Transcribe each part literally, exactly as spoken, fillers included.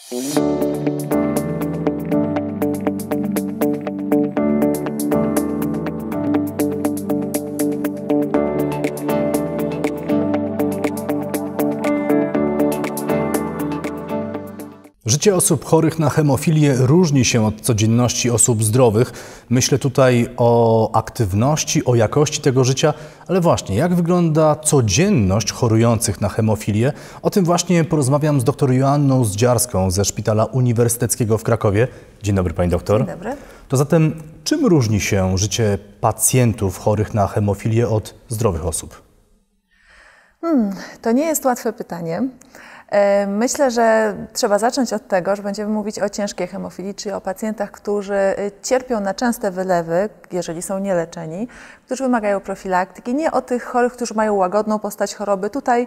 Życie osób chorych na hemofilię różni się od codzienności osób zdrowych. Myślę tutaj o aktywności, o jakości tego życia, ale właśnie jak wygląda codzienność chorujących na hemofilię? O tym właśnie porozmawiam z dr Joanną Zdziarską ze Szpitala Uniwersyteckiego w Krakowie. Dzień dobry pani doktor. Dzień dobry. To zatem czym różni się życie pacjentów chorych na hemofilię od zdrowych osób? Hmm, to nie jest łatwe pytanie. Myślę, że trzeba zacząć od tego, że będziemy mówić o ciężkiej hemofilii, czyli o pacjentach, którzy cierpią na częste wylewy, jeżeli są nieleczeni, którzy wymagają profilaktyki, nie o tych chorych, którzy mają łagodną postać choroby. Tutaj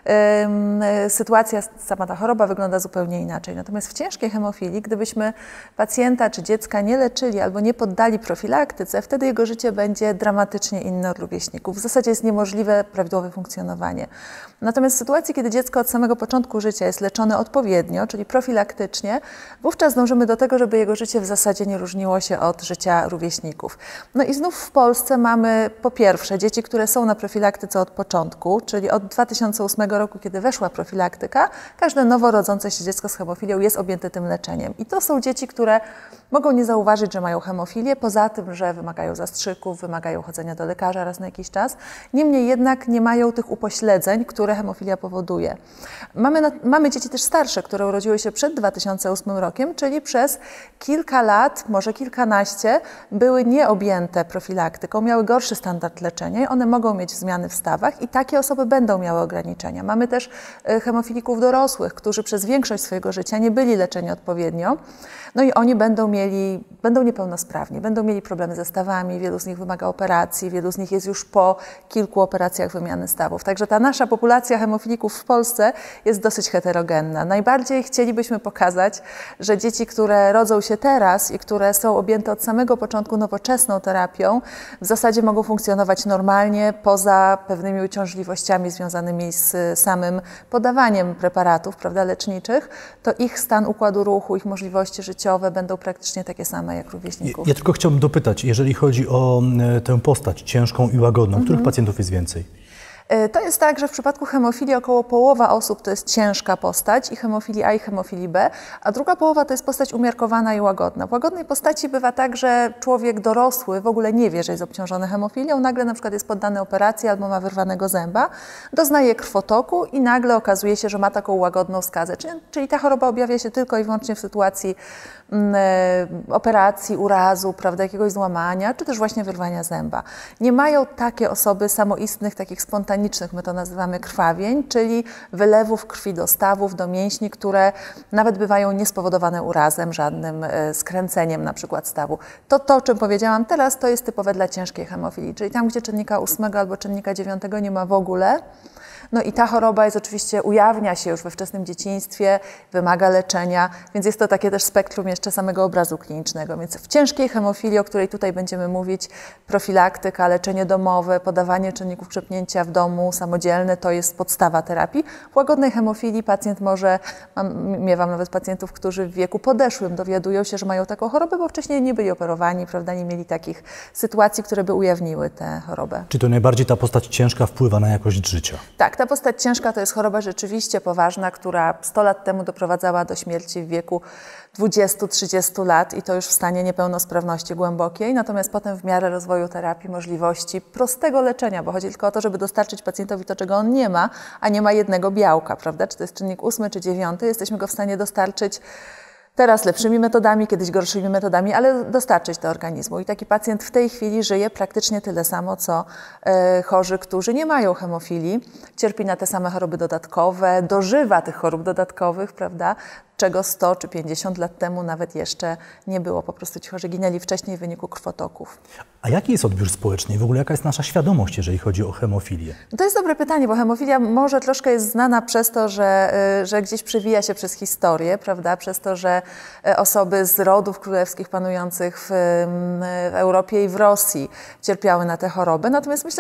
y, sytuacja, sama ta choroba wygląda zupełnie inaczej. Natomiast w ciężkiej hemofilii, gdybyśmy pacjenta czy dziecka nie leczyli albo nie poddali profilaktyce, wtedy jego życie będzie dramatycznie inne od rówieśników. W zasadzie jest niemożliwe prawidłowe funkcjonowanie. Natomiast w sytuacji, kiedy dziecko od samego początku życia jest leczone odpowiednio, czyli profilaktycznie, wówczas dążymy do tego, żeby jego życie w zasadzie nie różniło się od życia rówieśników. No i znów w Polsce mamy po pierwsze dzieci, które są na profilaktyce od początku, czyli od dwa tysiące ósmego roku, kiedy weszła profilaktyka, każde nowo rodzące się dziecko z hemofilią jest objęte tym leczeniem. I to są dzieci, które mogą nie zauważyć, że mają hemofilię, poza tym, że wymagają zastrzyków, wymagają chodzenia do lekarza raz na jakiś czas. Niemniej jednak nie mają tych upośledzeń, które hemofilia powoduje. Mamy, na, mamy dzieci też starsze, które urodziły się przed dwa tysiące ósmym rokiem, czyli przez kilka lat, może kilkanaście, były nieobjęte profilaktyką, miały gorszy standard leczenia i one mogą mieć zmiany w stawach i takie osoby będą miały ograniczenia. Mamy też hemofilików dorosłych, którzy przez większość swojego życia nie byli leczeni odpowiednio, no i oni będą mieli, będą niepełnosprawni, będą mieli problemy ze stawami, wielu z nich wymaga operacji, wielu z nich jest już po kilku operacjach wymiany stawów. Także ta nasza populacja hemofilików w Polsce jest dosyć heterogenna. Najbardziej chcielibyśmy pokazać, że dzieci, które rodzą się teraz i które są objęte od samego początku nowoczesną terapią, w zasadzie mogą funkcjonować normalnie, poza pewnymi uciążliwościami związanymi z samym podawaniem preparatów, prawda, leczniczych, to ich stan układu ruchu, ich możliwości życiowe będą praktycznie takie same jak rówieśników. Ja, ja tylko chciałbym dopytać, jeżeli chodzi o tę postać ciężką i łagodną, mhm. których pacjentów jest więcej? To jest tak, że w przypadku hemofilii około połowa osób to jest ciężka postać i hemofilii A i hemofilii B, a druga połowa to jest postać umiarkowana i łagodna. W łagodnej postaci bywa tak, że człowiek dorosły w ogóle nie wie, że jest obciążony hemofilią, nagle na przykład jest poddany operacji albo ma wyrwanego zęba, doznaje krwotoku i nagle okazuje się, że ma taką łagodną skazę. Czyli, czyli ta choroba objawia się tylko i wyłącznie w sytuacji mm, operacji, urazu, prawda, jakiegoś złamania, czy też właśnie wyrwania zęba. Nie mają takie osoby samoistnych, takich spontanicznych, my to nazywamy krwawień, czyli wylewów krwi do stawów, do mięśni, które nawet bywają niespowodowane urazem, żadnym skręceniem na przykład stawu. To to, o czym powiedziałam teraz, to jest typowe dla ciężkiej hemofilii, czyli tam, gdzie czynnika ósmego albo czynnika dziewiątego nie ma w ogóle. No i ta choroba jest oczywiście, ujawnia się już we wczesnym dzieciństwie, wymaga leczenia, więc jest to takie też spektrum jeszcze samego obrazu klinicznego. Więc w ciężkiej hemofilii, o której tutaj będziemy mówić, profilaktyka, leczenie domowe, podawanie czynników krzepnięcia w domu, samodzielne, to jest podstawa terapii. W łagodnej hemofilii pacjent może, mam, miewam nawet pacjentów, którzy w wieku podeszłym dowiadują się, że mają taką chorobę, bo wcześniej nie byli operowani, prawda, nie mieli takich sytuacji, które by ujawniły tę chorobę. Czy to najbardziej ta postać ciężka wpływa na jakość życia? Tak, ta postać ciężka to jest choroba rzeczywiście poważna, która sto lat temu doprowadzała do śmierci w wieku dwudziestu do trzydziestu lat i to już w stanie niepełnosprawności głębokiej. Natomiast potem w miarę rozwoju terapii, możliwości prostego leczenia, bo chodzi tylko o to, żeby dostarczyć pacjentowi to, czego on nie ma, a nie ma jednego białka, prawda? Czy to jest czynnik ósmy czy dziewiąty, jesteśmy go w stanie dostarczyć teraz lepszymi metodami, kiedyś gorszymi metodami, ale dostarczyć do organizmu. I taki pacjent w tej chwili żyje praktycznie tyle samo, co e, chorzy, którzy nie mają hemofilii, cierpi na te same choroby dodatkowe, dożywa tych chorób dodatkowych, prawda? Czego sto czy pięćdziesiąt lat temu nawet jeszcze nie było. Po prostu ci chorzy ginęli wcześniej w wyniku krwotoków. A jaki jest odbiór społeczny i w ogóle jaka jest nasza świadomość, jeżeli chodzi o hemofilię? To jest dobre pytanie, bo hemofilia może troszkę jest znana przez to, że, że gdzieś przewija się przez historię, prawda? Przez to, że osoby z rodów królewskich panujących w, w Europie i w Rosji cierpiały na tę chorobę. Natomiast myślę, że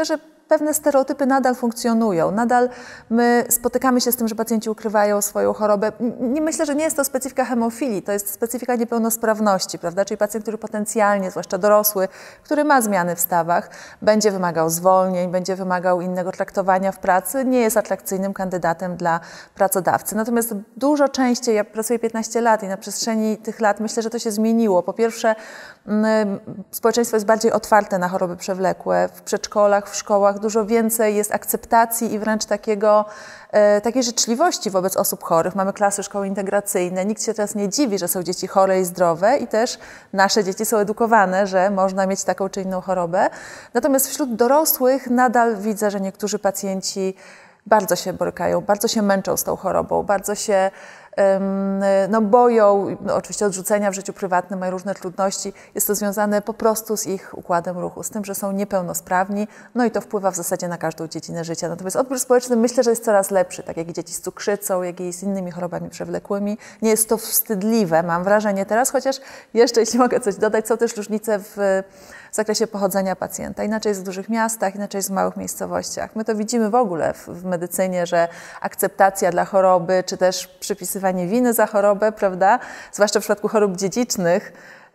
pewne stereotypy nadal funkcjonują. Nadal my spotykamy się z tym, że pacjenci ukrywają swoją chorobę. Nie myślę, że nie jest to specyfika hemofilii, to jest specyfika niepełnosprawności, prawda? Czyli pacjent, który potencjalnie, zwłaszcza dorosły, który ma zmiany w stawach, będzie wymagał zwolnień, będzie wymagał innego traktowania w pracy, nie jest atrakcyjnym kandydatem dla pracodawcy. Natomiast dużo częściej, ja pracuję piętnaście lat i na przestrzeni tych lat myślę, że to się zmieniło. Po pierwsze, społeczeństwo jest bardziej otwarte na choroby przewlekłe. W przedszkolach, w szkołach dużo więcej jest akceptacji i wręcz takiego, e, takiej życzliwości wobec osób chorych. Mamy klasy szkoły integracyjne. Nikt się teraz nie dziwi, że są dzieci chore i zdrowe i też nasze dzieci są edukowane, że można mieć taką czy inną chorobę. Natomiast wśród dorosłych nadal widzę, że niektórzy pacjenci bardzo się borykają, bardzo się męczą z tą chorobą, bardzo się no, boją, no, oczywiście odrzucenia w życiu prywatnym, mają różne trudności. Jest to związane po prostu z ich układem ruchu, z tym, że są niepełnosprawni, no i to wpływa w zasadzie na każdą dziedzinę życia. Natomiast odbiór społeczny myślę, że jest coraz lepszy, tak jak i dzieci z cukrzycą, jak i z innymi chorobami przewlekłymi. Nie jest to wstydliwe, mam wrażenie teraz, chociaż jeszcze, jeśli mogę coś dodać, są też różnice w w zakresie pochodzenia pacjenta. Inaczej jest w dużych miastach, inaczej jest w małych miejscowościach. My to widzimy w ogóle w, w medycynie, że akceptacja dla choroby, czy też przypisywanie winy za chorobę, prawda, zwłaszcza w przypadku chorób dziedzicznych,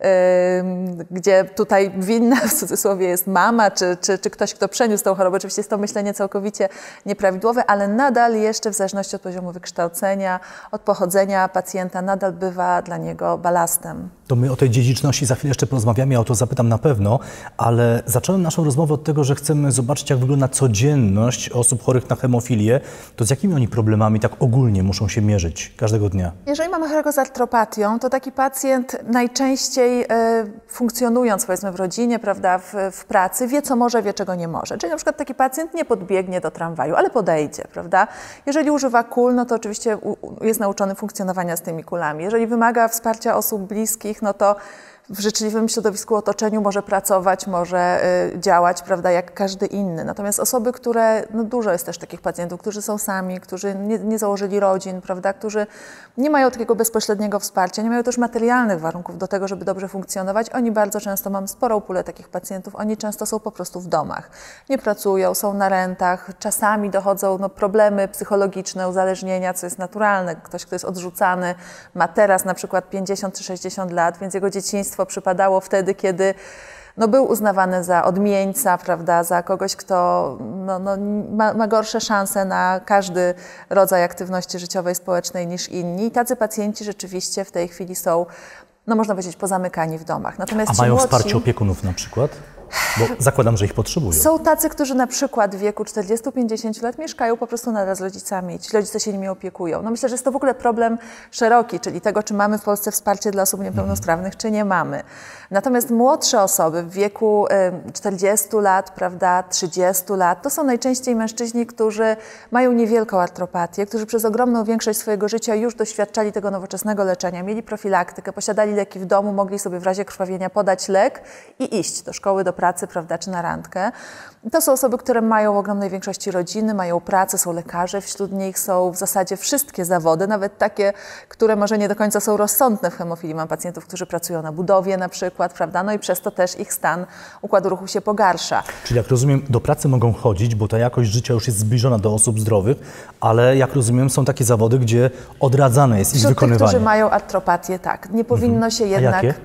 Yy, gdzie tutaj winna w cudzysłowie jest mama, czy, czy, czy ktoś, kto przeniósł tą chorobę. Oczywiście jest to myślenie całkowicie nieprawidłowe, ale nadal jeszcze w zależności od poziomu wykształcenia, od pochodzenia pacjenta, nadal bywa dla niego balastem. To my o tej dziedziczności za chwilę jeszcze porozmawiamy, ja o to zapytam na pewno, ale zacząłem naszą rozmowę od tego, że chcemy zobaczyć, jak wygląda codzienność osób chorych na hemofilię. To z jakimi oni problemami tak ogólnie muszą się mierzyć każdego dnia? Jeżeli mamy chorego z artropatią, to taki pacjent najczęściej funkcjonując, powiedzmy, w rodzinie, prawda, w, w pracy, wie, co może, wie, czego nie może. Czyli na przykład taki pacjent nie podbiegnie do tramwaju, ale podejdzie, prawda. Jeżeli używa kul, no to oczywiście jest nauczony funkcjonowania z tymi kulami. Jeżeli wymaga wsparcia osób bliskich, no to w życzliwym środowisku, otoczeniu może pracować, może y, działać, prawda, jak każdy inny. Natomiast osoby, które, no dużo jest też takich pacjentów, którzy są sami, którzy nie, nie założyli rodzin, prawda, którzy nie mają takiego bezpośredniego wsparcia, nie mają też materialnych warunków do tego, żeby dobrze funkcjonować. Oni bardzo często, mam sporą pulę takich pacjentów, oni często są po prostu w domach. Nie pracują, są na rentach, czasami dochodzą no, problemy psychologiczne, uzależnienia, co jest naturalne. Ktoś, kto jest odrzucany, ma teraz na przykład pięćdziesiąt czy sześćdziesiąt lat, więc jego dzieciństwo przypadało wtedy, kiedy no, był uznawany za odmieńca, prawda, za kogoś, kto no, no, ma, ma gorsze szanse na każdy rodzaj aktywności życiowej, społecznej niż inni. I tacy pacjenci rzeczywiście w tej chwili są, no można powiedzieć, pozamykani w domach. Natomiast A mają młodsi, wsparcie opiekunów na przykład? Bo zakładam, że ich potrzebują. Są tacy, którzy na przykład w wieku czterdziestu do pięćdziesięciu lat mieszkają po prostu nadal z rodzicami. Ci rodzice się nimi opiekują. No myślę, że jest to w ogóle problem szeroki, czyli tego, czy mamy w Polsce wsparcie dla osób niepełnosprawnych, mm. czy nie mamy. Natomiast młodsze osoby w wieku czterdziestu lat, prawda, trzydziestu lat, to są najczęściej mężczyźni, którzy mają niewielką artropatię, którzy przez ogromną większość swojego życia już doświadczali tego nowoczesnego leczenia, mieli profilaktykę, posiadali leki w domu, mogli sobie w razie krwawienia podać lek i iść do szkoły, do pracy, prawda, czy na randkę. To są osoby, które mają w ogromnej większości rodziny, mają pracę, są lekarze, wśród nich są w zasadzie wszystkie zawody, nawet takie, które może nie do końca są rozsądne w hemofilii. Mam pacjentów, którzy pracują na budowie na przykład, prawda, no i przez to też ich stan układu ruchu się pogarsza. Czyli jak rozumiem, do pracy mogą chodzić, bo ta jakość życia już jest zbliżona do osób zdrowych, ale jak rozumiem, są takie zawody, gdzie odradzane jest ich Wśród wykonywanie. Tych, którzy mają artropatię, tak, nie powinno mhm. się jednak... A jakie?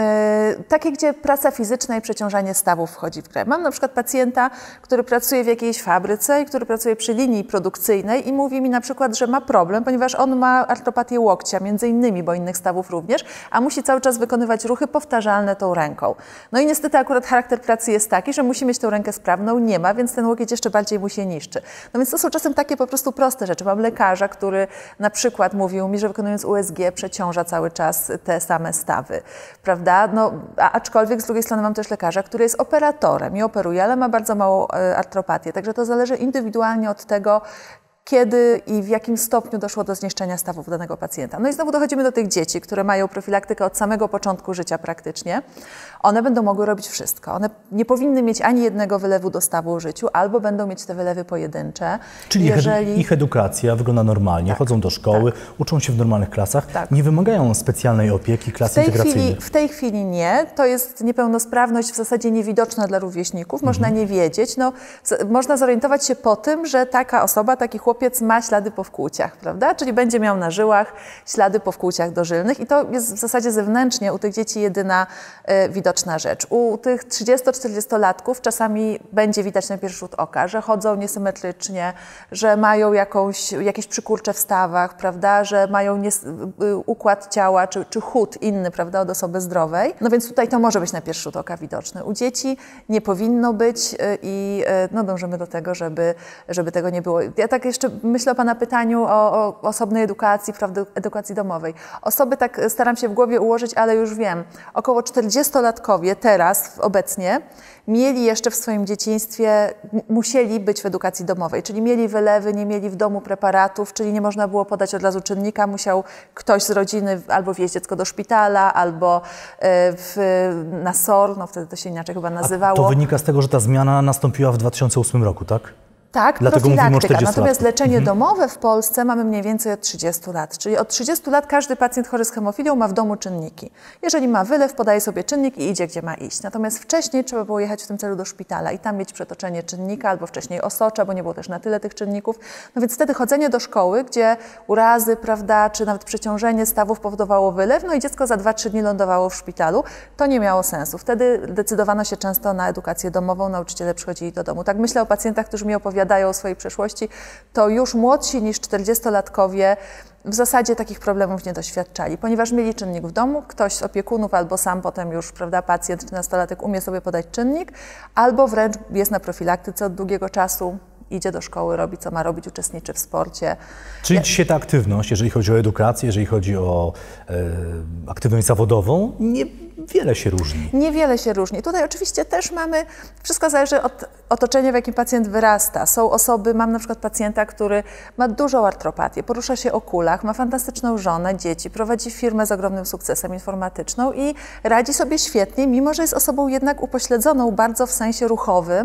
Yy, takie, gdzie praca fizyczna i przeciążanie stawów wchodzi w grę. Mam na przykład pacjenta, który pracuje w jakiejś fabryce i który pracuje przy linii produkcyjnej i mówi mi na przykład, że ma problem, ponieważ on ma artropatię łokcia, między innymi, bo innych stawów również, a musi cały czas wykonywać ruchy powtarzalne tą ręką. No i niestety akurat charakter pracy jest taki, że musi mieć tę rękę sprawną, nie ma, więc ten łokieć jeszcze bardziej mu się niszczy. No więc to są czasem takie po prostu proste rzeczy. Mam lekarza, który na przykład mówił mi, że wykonując U S G przeciąża cały czas te same stawy, prawda? No, a, aczkolwiek z drugiej strony mam też lekarza, który jest operatorem i operuje, ale ma bardzo małą e, artropatię. Także to zależy indywidualnie od tego, kiedy i w jakim stopniu doszło do zniszczenia stawów danego pacjenta. No i znowu dochodzimy do tych dzieci, które mają profilaktykę od samego początku życia praktycznie. One będą mogły robić wszystko. One nie powinny mieć ani jednego wylewu do stawu w życiu, albo będą mieć te wylewy pojedyncze. Czyli Jeżeli... ich edukacja wygląda normalnie, tak, chodzą do szkoły, tak. uczą się w normalnych klasach, tak. nie wymagają specjalnej opieki, klas w tej integracyjnych. Chwili, w tej chwili nie. To jest niepełnosprawność w zasadzie niewidoczna dla rówieśników. Można mhm. nie wiedzieć. No, z, można zorientować się po tym, że taka osoba, taki chłopiec ma ślady po wkłuciach, prawda? Czyli będzie miał na żyłach ślady po wkłuciach dożylnych i to jest w zasadzie zewnętrznie u tych dzieci jedyna y, widoczna rzecz. U tych trzydziesto-czterdziestolatków czasami będzie widać na pierwszy rzut oka, że chodzą niesymetrycznie, że mają jakąś, jakieś przykurcze w stawach, prawda? Że mają nies, y, układ ciała czy, czy chód inny, prawda, od osoby zdrowej. No więc tutaj to może być na pierwszy rzut oka widoczne. U dzieci nie powinno być y, i y, no dążymy do tego, żeby, żeby tego nie było. Ja tak jeszcze myślę o Pana pytaniu o, o osobnej edukacji, prawda, edukacji domowej. Osoby tak staram się w głowie ułożyć, ale już wiem, około czterdziestolatkowie teraz, obecnie, mieli jeszcze w swoim dzieciństwie, musieli być w edukacji domowej, czyli mieli wylewy, nie mieli w domu preparatów, czyli nie można było podać od razu czynnika, musiał ktoś z rodziny albo wieźć dziecko do szpitala, albo w, na S O R, no wtedy to się inaczej chyba nazywało. A to wynika z tego, że ta zmiana nastąpiła w dwa tysiące ósmym roku, tak? Tak, dlatego profilaktyka. Natomiast leczenie mhm. domowe w Polsce mamy mniej więcej od trzydziestu lat. Czyli od trzydziestu lat każdy pacjent chory z hemofilią ma w domu czynniki. Jeżeli ma wylew, podaje sobie czynnik i idzie, gdzie ma iść. Natomiast wcześniej trzeba było jechać w tym celu do szpitala i tam mieć przetoczenie czynnika, albo wcześniej osocza, bo nie było też na tyle tych czynników. No więc wtedy chodzenie do szkoły, gdzie urazy, prawda, czy nawet przeciążenie stawów powodowało wylew, no i dziecko za dwa trzy dni lądowało w szpitalu, to nie miało sensu. Wtedy decydowano się często na edukację domową, nauczyciele przychodzili do domu. Tak myślę o pacjentach, którzy mi opowiadają o swojej przeszłości, to już młodsi niż czterdziestolatkowie w zasadzie takich problemów nie doświadczali, ponieważ mieli czynnik w domu, ktoś z opiekunów albo sam potem już, prawda, pacjent czy nastolatek umie sobie podać czynnik, albo wręcz jest na profilaktyce od długiego czasu, idzie do szkoły, robi co ma robić, uczestniczy w sporcie. Czyli dzisiaj ta aktywność, jeżeli chodzi o edukację, jeżeli chodzi o e, aktywność zawodową, niewiele się różni. Niewiele się różni. Tutaj oczywiście też mamy, wszystko zależy od otoczenia, w jakim pacjent wyrasta. Są osoby, mam na przykład pacjenta, który ma dużą artropatię, porusza się o kulach, ma fantastyczną żonę, dzieci, prowadzi firmę z ogromnym sukcesem informatyczną i radzi sobie świetnie, mimo że jest osobą jednak upośledzoną bardzo w sensie ruchowym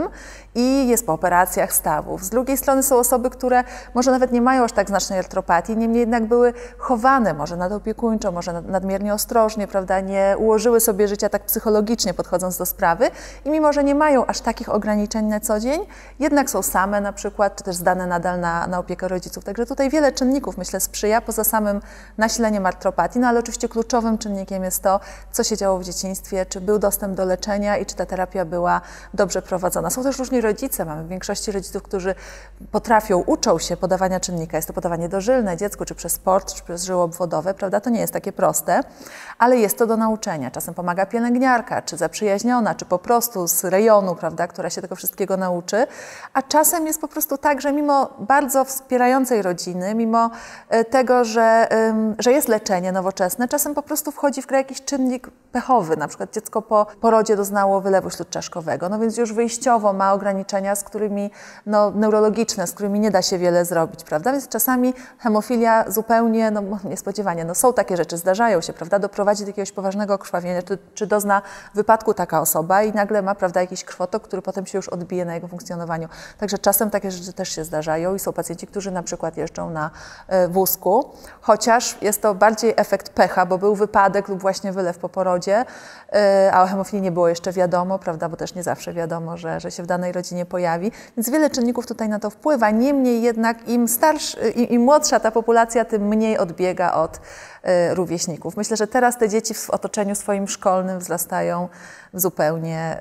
i jest po operacjach stawów. Z drugiej strony są osoby, które może nawet nie mają aż tak znacznej artropatii, niemniej jednak były chowane może nadopiekuńczo, może nadmiernie ostrożnie, prawda, nie ułożyły sobie życia tak psychologicznie podchodząc do sprawy i mimo, że nie mają aż takich ograniczeń na co dzień, jednak są same na przykład, czy też zdane nadal na, na opiekę rodziców. Także tutaj wiele czynników, myślę, sprzyja poza samym nasileniem artropatii, no ale oczywiście kluczowym czynnikiem jest to, co się działo w dzieciństwie, czy był dostęp do leczenia i czy ta terapia była dobrze prowadzona. Są też różni rodzice, mamy w większości rodziców, którzy potrafią, uczą się podawania czynnika. Jest to podawanie dożylne dziecku, czy przez sport, czy przez żyły obwodowe, prawda? To nie jest takie proste, ale jest to do nauczenia. Czasem pomaga pielęgniarka, czy zaprzyjaźniona, czy po prostu z rejonu, prawda, która się tego wszystkiego nauczy, a czasem jest po prostu tak, że mimo bardzo wspierającej rodziny, mimo tego, że, że jest leczenie nowoczesne, czasem po prostu wchodzi w grę jakiś czynnik pechowy, na przykład dziecko po porodzie doznało wylewu śródczaszkowego, no więc już wyjściowo ma ograniczenia, z którymi no, neurologiczne, z którymi nie da się wiele zrobić, prawda? Więc czasami hemofilia zupełnie, no niespodziewanie, no są takie rzeczy, zdarzają się, prawda? Doprowadzi do jakiegoś poważnego krwawienia, czy, czy dozna wypadku taka osoba i nagle ma, prawda, jakiś krwotok, który potem się już odbije na jego funkcjonowaniu. Także czasem takie rzeczy też się zdarzają i są pacjenci, którzy na przykład jeżdżą na y, wózku, chociaż jest to bardziej efekt pecha, bo był wypadek lub właśnie wylew po porodzie, y, a o hemofilii nie było jeszcze wiadomo, prawda, bo też nie zawsze wiadomo, że, że się w danej rodzinie pojawi, więc wiele czynników tutaj na to wpływa. Niemniej jednak im starszy, im, im młodsza ta populacja, tym mniej odbiega od y, rówieśników. Myślę, że teraz te dzieci w otoczeniu swoim szkolnym wzrastają zupełnie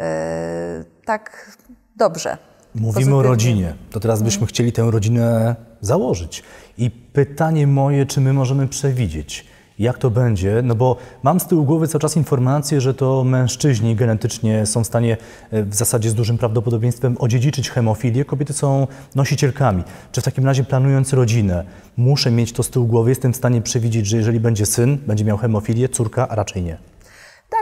y, tak dobrze. Mówimy pozytywnie. o rodzinie, to teraz byśmy hmm. chcieli tę rodzinę założyć. I pytanie moje, czy my możemy przewidzieć, jak to będzie, no bo mam z tyłu głowy cały czas informację, że to mężczyźni genetycznie są w stanie w zasadzie z dużym prawdopodobieństwem odziedziczyć hemofilię, kobiety są nosicielkami. Czy w takim razie planując rodzinę, muszę mieć to z tyłu głowy, jestem w stanie przewidzieć, że jeżeli będzie syn, będzie miał hemofilię, córka, a raczej nie?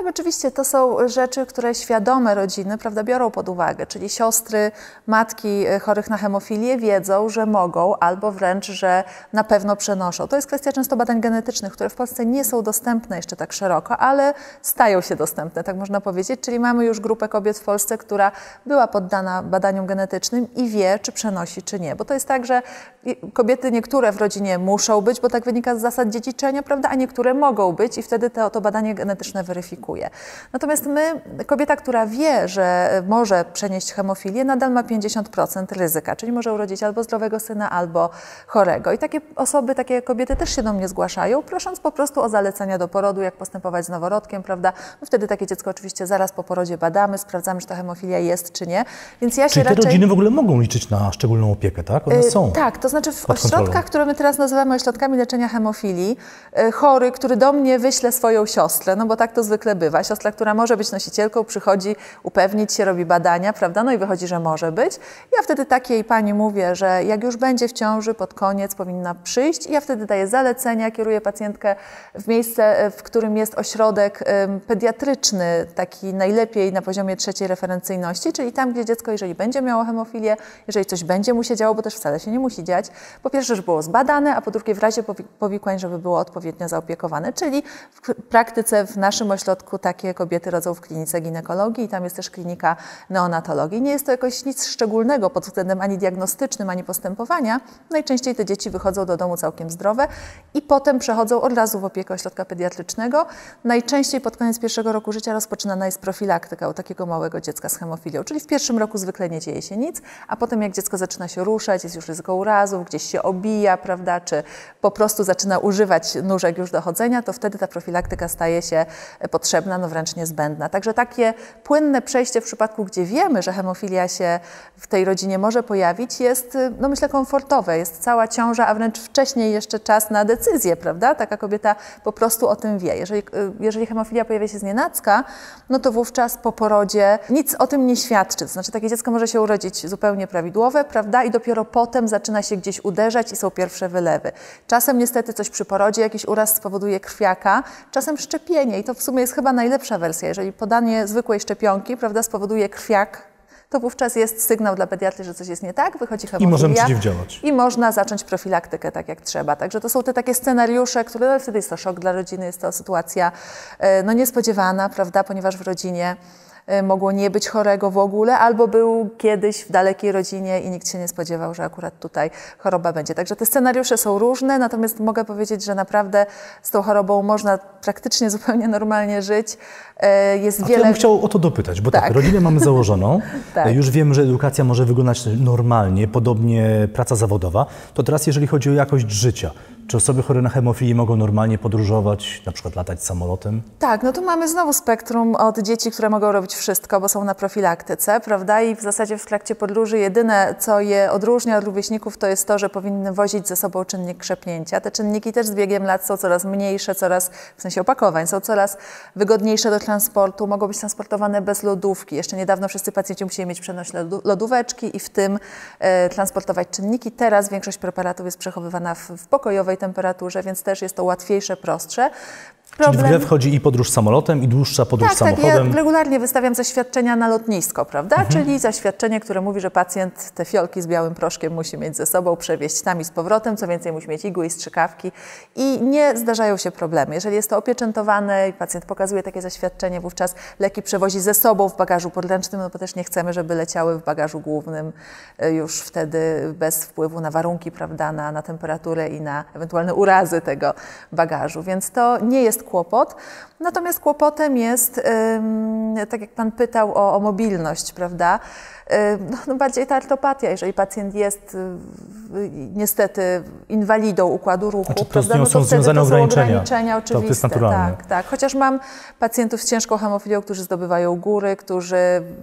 Tak, oczywiście to są rzeczy, które świadome rodziny, prawda, biorą pod uwagę, czyli siostry, matki chorych na hemofilię wiedzą, że mogą albo wręcz, że na pewno przenoszą. To jest kwestia często badań genetycznych, które w Polsce nie są dostępne jeszcze tak szeroko, ale stają się dostępne, tak można powiedzieć, czyli mamy już grupę kobiet w Polsce, która była poddana badaniom genetycznym i wie, czy przenosi, czy nie, bo to jest tak, że kobiety niektóre w rodzinie muszą być, bo tak wynika z zasad dziedziczenia, prawda, a niektóre mogą być i wtedy to, to badanie genetyczne weryfikuje. Natomiast my, kobieta, która wie, że może przenieść hemofilię, nadal ma pięćdziesiąt procent ryzyka, czyli może urodzić albo zdrowego syna, albo chorego. I takie osoby, takie kobiety też się do mnie zgłaszają, prosząc po prostu o zalecenia do porodu, jak postępować z noworodkiem, prawda. No wtedy takie dziecko oczywiście zaraz po porodzie badamy, sprawdzamy, czy ta hemofilia jest, czy nie. Więc ja się Czyli te raczej... rodziny w ogóle mogą liczyć na szczególną opiekę, tak? One są. Yy, tak, to znaczy w ośrodkach, które my teraz nazywamy ośrodkami leczenia hemofilii, yy, chory, który do mnie wyśle swoją siostrę, no bo tak to zwykle bywa. Siostra, która może być nosicielką, przychodzi upewnić się, robi badania, prawda, no i wychodzi, że może być. Ja wtedy takiej pani mówię, że jak już będzie w ciąży, pod koniec powinna przyjść i ja wtedy daję zalecenia, kieruję pacjentkę w miejsce, w którym jest ośrodek yy, pediatryczny, taki najlepiej na poziomie trzeciej referencyjności, czyli tam, gdzie dziecko, jeżeli będzie miało hemofilię, jeżeli coś będzie mu się działo, bo też wcale się nie musi dziać, po pierwsze, żeby było zbadane, a po drugie w razie powikłań, żeby było odpowiednio zaopiekowane, czyli w praktyce w naszym ośrodku takie kobiety rodzą w klinice ginekologii i tam jest też klinika neonatologii. Nie jest to jakoś nic szczególnego pod względem ani diagnostycznym, ani postępowania. Najczęściej te dzieci wychodzą do domu całkiem zdrowe i potem przechodzą od razu w opiekę ośrodka pediatrycznego. Najczęściej pod koniec pierwszego roku życia rozpoczynana jest profilaktyka u takiego małego dziecka z hemofilią, czyli w pierwszym roku zwykle nie dzieje się nic, a potem jak dziecko zaczyna się ruszać, jest już ryzyko urazów, gdzieś się obija, prawda, czy po prostu zaczyna używać nóżek już do chodzenia, to wtedy ta profilaktyka staje się potrzebna, no wręcz niezbędna. Także takie płynne przejście w przypadku, gdzie wiemy, że hemofilia się w tej rodzinie może pojawić, jest, no myślę, komfortowe. Jest cała ciąża, a wręcz wcześniej jeszcze czas na decyzję, prawda? Taka kobieta po prostu o tym wie. Jeżeli, jeżeli hemofilia pojawia się znienacka, no to wówczas po porodzie nic o tym nie świadczy. To znaczy takie dziecko może się urodzić zupełnie prawidłowe, prawda? I dopiero potem zaczyna się gdzieś uderzać i są pierwsze wylewy. Czasem niestety coś przy porodzie, jakiś uraz spowoduje krwiaka, czasem szczepienie i to w sumie jest chyba najlepsza wersja. Jeżeli podanie zwykłej szczepionki, prawda, spowoduje krwiak, to wówczas jest sygnał dla pediatry, że coś jest nie tak, wychodzi hemofilia. I możemy przeciwdziałać. I można zacząć profilaktykę tak jak trzeba. Także to są te takie scenariusze, które no, wtedy jest to szok dla rodziny, jest to sytuacja no, niespodziewana, prawda, ponieważ w rodzinie mogło nie być chorego w ogóle, albo był kiedyś w dalekiej rodzinie i nikt się nie spodziewał, że akurat tutaj choroba będzie. Także te scenariusze są różne, natomiast mogę powiedzieć, że naprawdę z tą chorobą można praktycznie zupełnie normalnie żyć. Jest A wiele... ja bym chciał o to dopytać, bo tak, tak rodzinę mamy założoną, tak. Już wiemy, że edukacja może wyglądać normalnie, podobnie praca zawodowa. To teraz jeżeli chodzi o jakość życia, czy osoby chore na hemofilię mogą normalnie podróżować, na przykład latać samolotem? Tak, no tu mamy znowu spektrum od dzieci, które mogą robić wszystko, bo są na profilaktyce, prawda? I w zasadzie w trakcie podróży jedyne, co je odróżnia od rówieśników, to jest to, że powinny wozić ze sobą czynnik krzepnięcia. Te czynniki też z biegiem lat są coraz mniejsze, coraz, w sensie opakowań, są coraz wygodniejsze do transportu, mogą być transportowane bez lodówki. Jeszcze niedawno wszyscy pacjenci musieli mieć przenośne lodóweczki i w tym e, transportować czynniki. Teraz większość preparatów jest przechowywana w, w pokojowej temperaturze, więc też jest to łatwiejsze, prostsze. Problem... Czyli w grę wchodzi i podróż samolotem, i dłuższa podróż tak, samochodem. Tak, ja regularnie wystawiam zaświadczenia na lotnisko, prawda? Mhm. Czyli zaświadczenie, które mówi, że pacjent te fiolki z białym proszkiem musi mieć ze sobą, przewieźć tam i z powrotem, co więcej musi mieć igły i strzykawki i nie zdarzają się problemy. Jeżeli jest to opieczętowane i pacjent pokazuje takie zaświadczenie, wówczas leki przewozi ze sobą w bagażu podręcznym, no bo też nie chcemy, żeby leciały w bagażu głównym już wtedy bez wpływu na warunki, prawda, na, na temperaturę i na ewentualne urazy tego bagażu, więc to nie jest kłopot. Natomiast kłopotem jest, ym, tak jak Pan pytał o, o mobilność, prawda, ym, no, no bardziej ta artropatia, jeżeli pacjent jest y, niestety inwalidą układu ruchu, znaczy, to prawda, z nią no to są wtedy związane to są ograniczenia. ograniczenia oczywiste. To jest naturalne. Tak, tak. Chociaż mam pacjentów z ciężką hemofilią, którzy zdobywają góry, którzy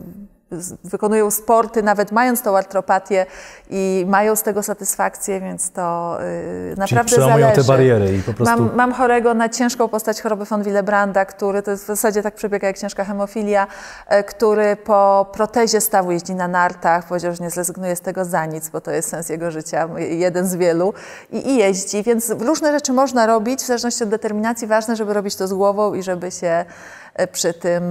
wykonują sporty, nawet mając tą artropatię i mają z tego satysfakcję, więc to yy, naprawdę Czyli zależy. te bariery i po prostu... Mam, mam chorego na ciężką postać choroby von Willebranda, który, to jest w zasadzie tak przebiega jak ciężka hemofilia, yy, który po protezie stawu jeździ na nartach, powiedział, że nie zrezygnuje z tego za nic, bo to jest sens jego życia, jeden z wielu i, i jeździ, więc różne rzeczy można robić, w zależności od determinacji, ważne, żeby robić to z głową i żeby się przy tym,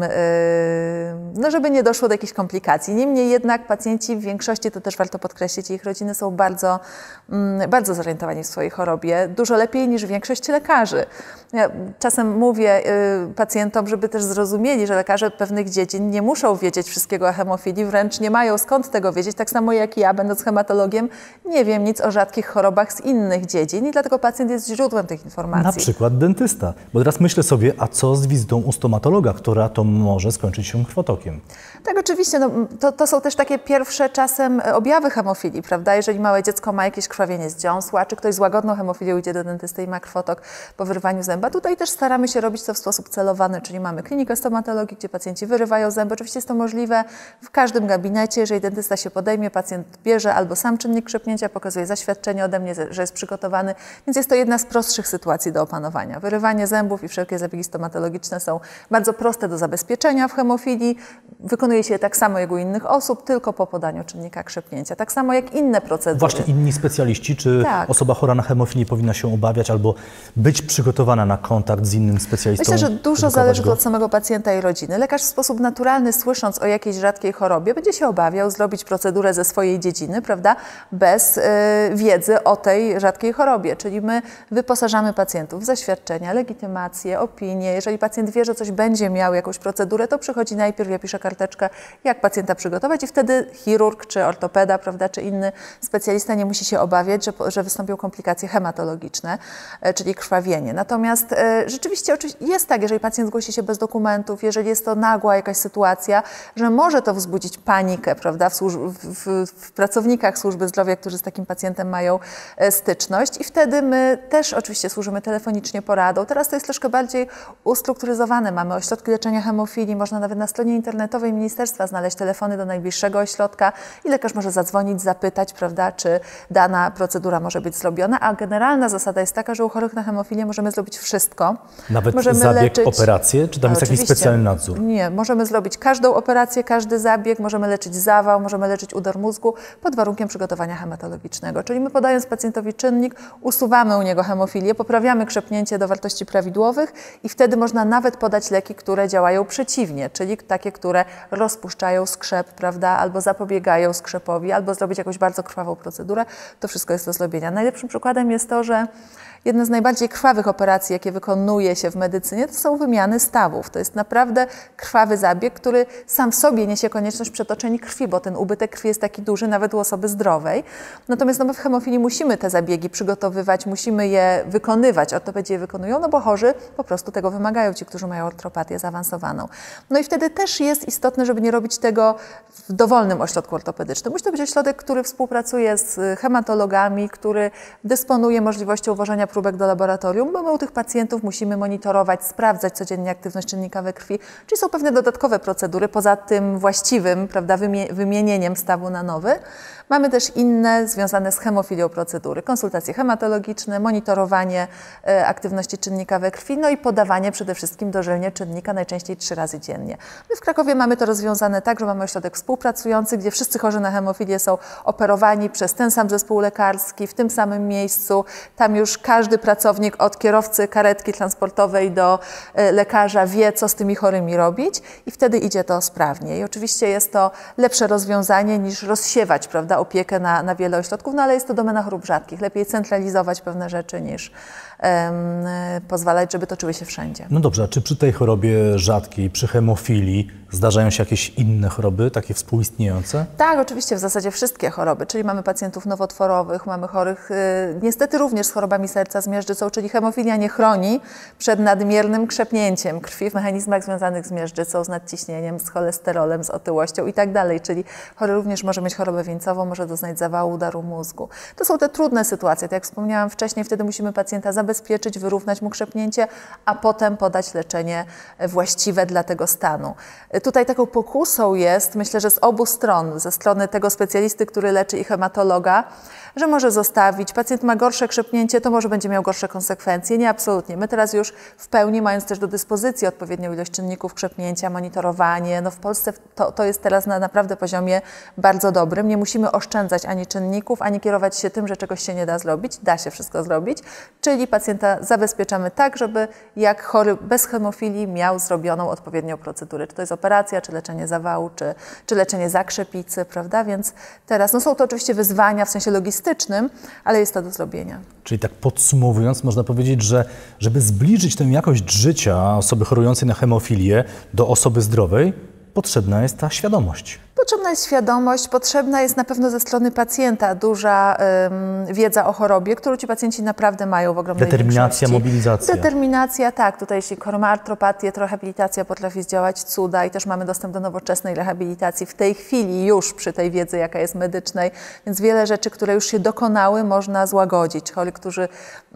no żeby nie doszło do jakichś komplikacji. Niemniej jednak pacjenci w większości, to też warto podkreślić, ich rodziny są bardzo, bardzo zorientowani w swojej chorobie, dużo lepiej niż większość lekarzy. Ja czasem mówię pacjentom, żeby też zrozumieli, że lekarze pewnych dziedzin nie muszą wiedzieć wszystkiego o hemofilii, wręcz nie mają skąd tego wiedzieć, tak samo jak ja, będąc hematologiem, nie wiem nic o rzadkich chorobach z innych dziedzin i dlatego pacjent jest źródłem tych informacji. Na przykład dentysta, bo teraz myślę sobie, a co z wizytą u stomatologa, która to może skończyć się krwotokiem? Tak, oczywiście, no, to, to są też takie pierwsze czasem objawy hemofilii, prawda? Jeżeli małe dziecko ma jakieś krwawienie z dziąsła, czy ktoś z łagodną hemofilią idzie do dentysty i ma krwotok po wyrwaniu zęba, tutaj też staramy się robić to w sposób celowany, czyli mamy klinikę stomatologii, gdzie pacjenci wyrywają zęby. Oczywiście jest to możliwe w każdym gabinecie, jeżeli dentysta się podejmie, pacjent bierze albo sam czynnik krzepnięcia, pokazuje zaświadczenie ode mnie, że jest przygotowany, więc jest to jedna z prostszych sytuacji do opanowania. Wyrywanie zębów i wszelkie zabiegi stomatologiczne są bardzo proste do zabezpieczenia w hemofilii. Wykonuje się je tak samo jak u innych osób, tylko po podaniu czynnika krzepnięcia. Tak samo jak inne procedury. Właśnie inni specjaliści, czy tak. osoba chora na hemofilię powinna się obawiać albo być przygotowana na kontakt z innym specjalistą? Myślę, że dużo zależy go? od samego pacjenta i rodziny. Lekarz w sposób naturalny, słysząc o jakiejś rzadkiej chorobie, będzie się obawiał zrobić procedurę ze swojej dziedziny, prawda, bez y, wiedzy o tej rzadkiej chorobie. Czyli my wyposażamy pacjentów w zaświadczenia, legitymacje, opinie. Jeżeli pacjent wie, że coś będzie miał, jakąś procedurę, to przychodzi najpierw, ja piszę karteczkę, jak pacjenta przygotować i wtedy chirurg, czy ortopeda, prawda, czy inny specjalista nie musi się obawiać, że, że wystąpią komplikacje hematologiczne, czyli krwawienie. Natomiast e, rzeczywiście jest tak, jeżeli pacjent zgłosi się bez dokumentów, jeżeli jest to nagła jakaś sytuacja, że może to wzbudzić panikę, prawda, w, służ- w, w pracownikach służby zdrowia, którzy z takim pacjentem mają e, styczność i wtedy my też oczywiście służymy telefonicznie poradą. Teraz to jest troszkę bardziej ustrukturyzowane. Mamy ośrodki leczenia hemofilii, można nawet na stronie internetowej ministerstwa znaleźć telefony do najbliższego ośrodka i lekarz może zadzwonić, zapytać, prawda, czy dana procedura może być zrobiona, a generalna zasada jest taka, że u chorych na hemofilię możemy zrobić wszystko. Nawet możemy zabieg, leczyć... operację, czy tam jest jakiś specjalny nadzór? Nie, możemy zrobić każdą operację, każdy zabieg, możemy leczyć zawał, możemy leczyć udar mózgu pod warunkiem przygotowania hematologicznego. Czyli my podając pacjentowi czynnik, usuwamy u niego hemofilię, poprawiamy krzepnięcie do wartości prawidłowych i wtedy można nawet podać leki, które działają przeciwnie, czyli takie, które rozpuszczają skrzep, prawda, albo zapobiegają skrzepowi, albo zrobić jakąś bardzo krwawą procedurę. To wszystko jest do zrobienia. Najlepszym przykładem jest to, że jedna z najbardziej krwawych operacji, jakie wykonuje się w medycynie, to są wymiany stawów. To jest naprawdę krwawy zabieg, który sam w sobie niesie konieczność przetoczenia krwi, bo ten ubytek krwi jest taki duży nawet u osoby zdrowej. Natomiast no, my w hemofilii musimy te zabiegi przygotowywać, musimy je wykonywać. Ortopedzi je wykonują, no bo chorzy po prostu tego wymagają, ci, którzy mają artropatię zaawansowaną. No i wtedy też jest istotne, żeby nie robić tego w dowolnym ośrodku ortopedycznym. Musi to być ośrodek, który współpracuje z hematologami, który dysponuje możliwością uważania próbek do laboratorium, bo my u tych pacjentów musimy monitorować, sprawdzać codziennie aktywność czynnika we krwi, czyli są pewne dodatkowe procedury poza tym właściwym, prawda, wymie wymienieniem stawu na nowy. Mamy też inne związane z hemofilią procedury, konsultacje hematologiczne, monitorowanie e, aktywności czynnika we krwi, no i podawanie przede wszystkim dożylnie czynnika najczęściej trzy razy dziennie. My w Krakowie mamy to rozwiązane tak, że mamy ośrodek współpracujący, gdzie wszyscy chorzy na hemofilię są operowani przez ten sam zespół lekarski, w tym samym miejscu. Tam już każdy pracownik od kierowcy karetki transportowej do e, lekarza wie, co z tymi chorymi robić i wtedy idzie to sprawnie. I oczywiście jest to lepsze rozwiązanie niż rozsiewać, prawda, opiekę na, na wiele ośrodków, no ale jest to domena chorób rzadkich. Lepiej centralizować pewne rzeczy niż um, pozwalać, żeby toczyły się wszędzie. No dobrze, a czy przy tej chorobie rzadkiej, przy hemofilii zdarzają się jakieś inne choroby, takie współistniejące? Tak, oczywiście w zasadzie wszystkie choroby, czyli mamy pacjentów nowotworowych, mamy chorych y, niestety również z chorobami serca, z miażdżycą, czyli hemofilia nie chroni przed nadmiernym krzepnięciem krwi w mechanizmach związanych z miażdżycą, z nadciśnieniem, z cholesterolem, z otyłością i tak dalej, czyli chory również może mieć chorobę wieńcową, może doznać zawału, udaru mózgu. To są te trudne sytuacje, tak jak wspomniałam wcześniej, wtedy musimy pacjenta zabezpieczyć, wyrównać mu krzepnięcie, a potem podać leczenie właściwe dla tego stanu. Tutaj taką pokusą jest, myślę, że z obu stron, ze strony tego specjalisty, który leczy i hematologa, że może zostawić, pacjent ma gorsze krzepnięcie, to może będzie miał gorsze konsekwencje. Nie, absolutnie. My teraz już w pełni, mając też do dyspozycji odpowiednią ilość czynników krzepnięcia, monitorowanie, no w Polsce to, to jest teraz na naprawdę poziomie bardzo dobrym. Nie musimy oszczędzać ani czynników, ani kierować się tym, że czegoś się nie da zrobić. Da się wszystko zrobić, czyli pacjenta zabezpieczamy tak, żeby jak chory bez hemofilii miał zrobioną odpowiednią procedurę. Czy to jest operacja, czy leczenie zawału, czy, czy leczenie zakrzepicy, prawda? Więc teraz, no są to oczywiście wyzwania w sensie logistycznym, ale jest to do zrobienia. Czyli tak podsumowując, można powiedzieć, że żeby zbliżyć tę jakość życia osoby chorującej na hemofilię do osoby zdrowej, potrzebna jest ta świadomość. Potrzebna jest świadomość, potrzebna jest na pewno ze strony pacjenta duża ym, wiedza o chorobie, którą ci pacjenci naprawdę mają w ogromnej Determinacja, większości. mobilizacja. Determinacja, tak. Tutaj jeśli chory ma artropatię, to rehabilitacja potrafi zdziałać cuda i też mamy dostęp do nowoczesnej rehabilitacji w tej chwili już przy tej wiedzy, jaka jest medycznej, więc wiele rzeczy, które już się dokonały, można złagodzić. Chorzy, którzy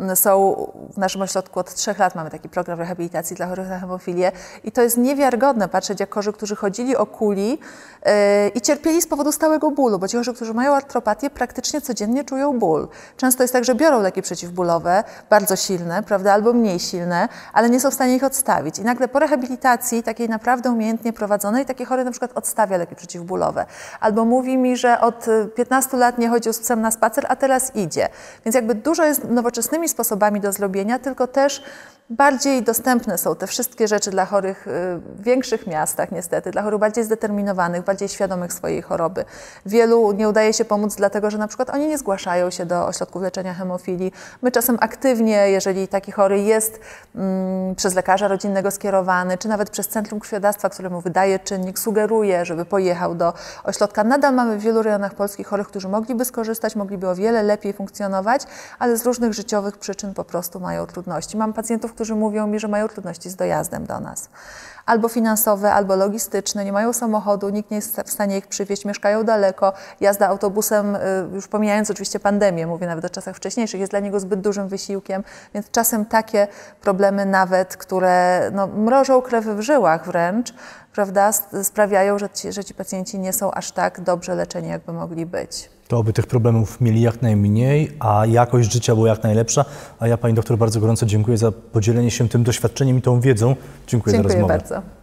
są w naszym ośrodku od trzech lat, mamy taki program rehabilitacji dla chorych na hemofilię i to jest niewiarygodne patrzeć, jak chorzy, którzy chodzili o kuli yy, i cierpieli z powodu stałego bólu, bo ci chorzy, którzy mają artropatię, praktycznie codziennie czują ból. Często jest tak, że biorą leki przeciwbólowe, bardzo silne, prawda, albo mniej silne, ale nie są w stanie ich odstawić. I nagle po rehabilitacji, takiej naprawdę umiejętnie prowadzonej, taki chory na przykład odstawia leki przeciwbólowe. Albo mówi mi, że od piętnastu lat nie chodził z psem na spacer, a teraz idzie. Więc jakby dużo jest nowoczesnymi sposobami do zrobienia, tylko też bardziej dostępne są te wszystkie rzeczy dla chorych w większych miastach niestety, dla chorych bardziej zdeterminowanych, bardziej świadomych swojej choroby. Wielu nie udaje się pomóc dlatego, że na przykład oni nie zgłaszają się do ośrodków leczenia hemofilii. My czasem aktywnie, jeżeli taki chory jest mm, przez lekarza rodzinnego skierowany, czy nawet przez Centrum Krwiodawstwa, któremu wydaje czynnik, sugeruje, żeby pojechał do ośrodka. Nadal mamy w wielu rejonach Polski chorych, którzy mogliby skorzystać, mogliby o wiele lepiej funkcjonować, ale z różnych życiowych przyczyn po prostu mają trudności. Mam pacjentów, którzy mówią mi, że mają trudności z dojazdem do nas. Albo finansowe, albo logistyczne, nie mają samochodu, nikt nie jest w stanie ich przywieźć, mieszkają daleko. Jazda autobusem, już pomijając oczywiście pandemię, mówię nawet o czasach wcześniejszych, jest dla niego zbyt dużym wysiłkiem, więc czasem takie problemy nawet, które no, mrożą krew w żyłach wręcz, prawda, sprawiają, że ci, że ci pacjenci nie są aż tak dobrze leczeni, jakby mogli być. To oby tych problemów mieli jak najmniej, a jakość życia była jak najlepsza. A ja pani doktor bardzo gorąco dziękuję za podzielenie się tym doświadczeniem i tą wiedzą. Dziękuję, dziękuję za rozmowę. Dziękuję bardzo.